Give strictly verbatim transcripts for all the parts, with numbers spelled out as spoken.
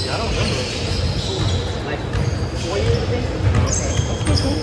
Yeah, I don't remember. Like four years, I think. Okay, that's cool.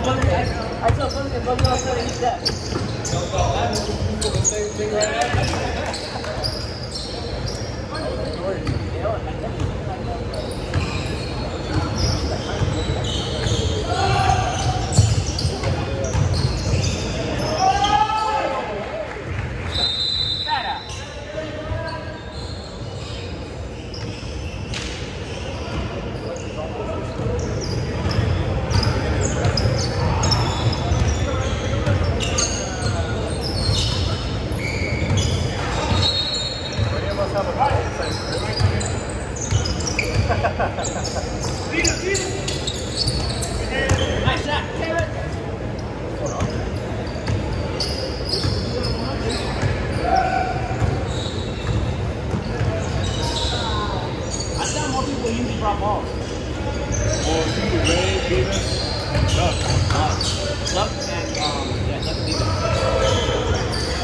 Buzz, I, I saw Buzz and Buzz all of a sudden he's dead. The same thing right now. Nice shot, Taylor. I saw more people usually drop off. Well, people Ray, Beavis, and Chuck. Uh, Chuck and um, yeah, Chuck and Beavis.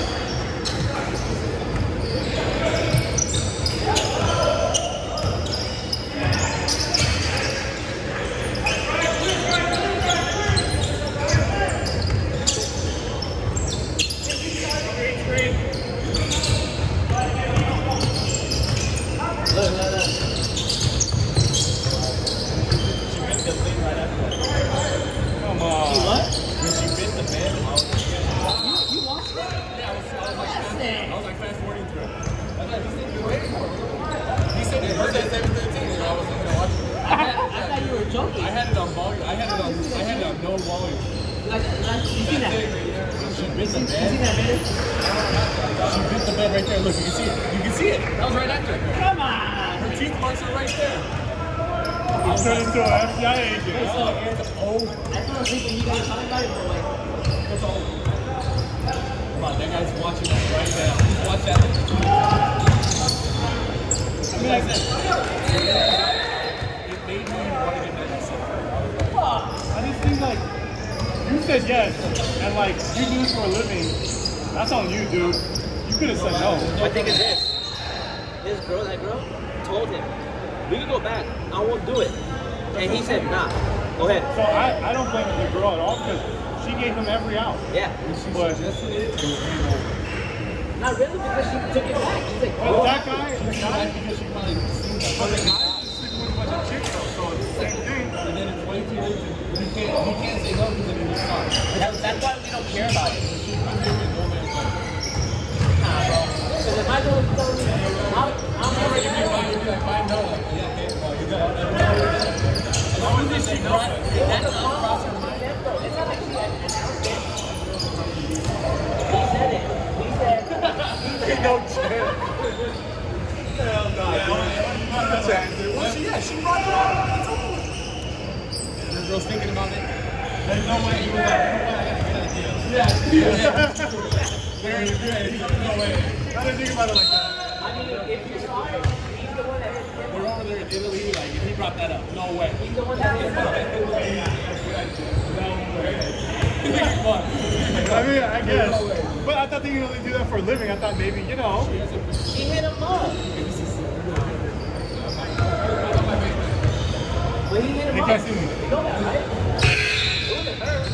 Look, look, look. She ripped the thing right after that. Come on. She what? When she bit the bed, I was You, you watched it? yeah, I was, I was like, Yes, fast, man. I was like fast forwarding through it. I was like, he said you were waiting for it. He said it was at seven thirteen, so I was looking at watching it. I, had, I thought you were joking. I had it on volume. I had it on. I had it on no volume. Like, like, you seen that? That's it right there. She bit the You bed. seen that video? She bit the bed right there. Look, you can see it. You can see it. That was right after. Come on! Her teeth marks are right there. He turned into an F B I agent. It's like, it's over. I fell asleep when you guys talking about it, but like, It's over. Come on, that guy's watching that right now. Watch that. I mean, like I said, it made me want to get that myself. I just think like you said yes, and like you do this for a living. That's on you, dude. You could have said no. my thing is this. This girl, that girl, told him, we can go back, I won't do it. And he said, nah, go ahead. So I, I don't blame the girl at all because she gave him every out. Yeah. But Suggested it, it was game over. Not really, because she took it back. She's like, but oh, that guy, the She guy, lied because she probably seen that. but the guy is sleeping with a bunch of chicks though, so it's the same thing. And then it's way too late to, you can't, you can't say no because then you just stop. that's, that's why we don't care about it. She's been giving no man's life. Nah, bro. Because if I go and tell you, I'm, I'm already If you find, you'd be like, fine, no, like, yeah, okay, well, you got it. As long as they say no, that's not cross her mind. It's not like she had an arrogant. He said it. He said, he said, No chance. Hell no. Yeah, well, she, yeah, she brought it up. It's over with. The girl's thinking about it. There's no way he was like, no way, I gotta get out of jail. Yeah, yeah. There you go. No way. I didn't think about it like that. I mean, if you're sorry, he's the one that hit him. We're over there in Italy, like, if he brought that up, no way. He's the one that hit him. No way. I mean, I guess. But I thought they only do that for a living. I thought maybe, you know. He hit him up. But he hit him They up. can't see me. You know that, right? It wasn't her.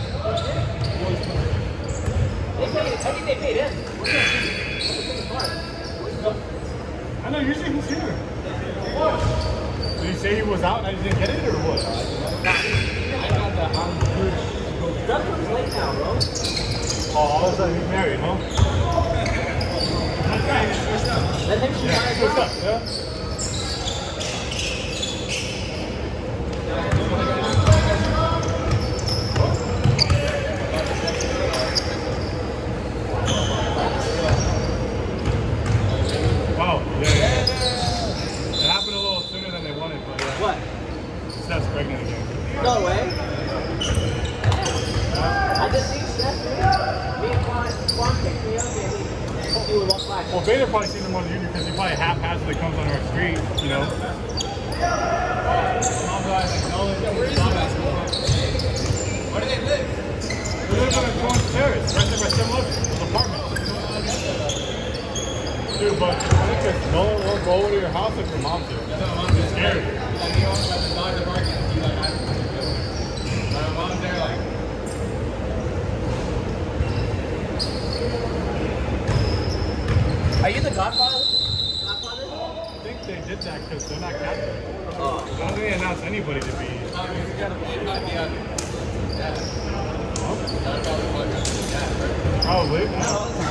They paid, I think they paid him. What's the part? I know, usually he's here. Did he say he was out and I didn't get it or what? I got the I'm good. Dustin's late now, bro. Oh, all of a sudden he's married, huh? Let him shoot Yeah, my what's girl. up, yeah? Wow, yeah, yeah. It happened a little sooner than they wanted, but yeah. What? Steph's pregnant again. No way. I just seen Steph. Me and Quan, Quan picked me up and he, he would walk by. Well, Vader probably seen him on YouTube because he probably haphazardly comes on our street, you know? Where is the basketball? Where do they live? We live on a Torrance Terrace, right there by seven eleven, an apartment. Dude, but I think no one will go over to your house if your mom's here. It's scary. Like, he always got the dog in the parking lot. He's like, I don't know. My mom's there, like, trust anybody to be. Probably.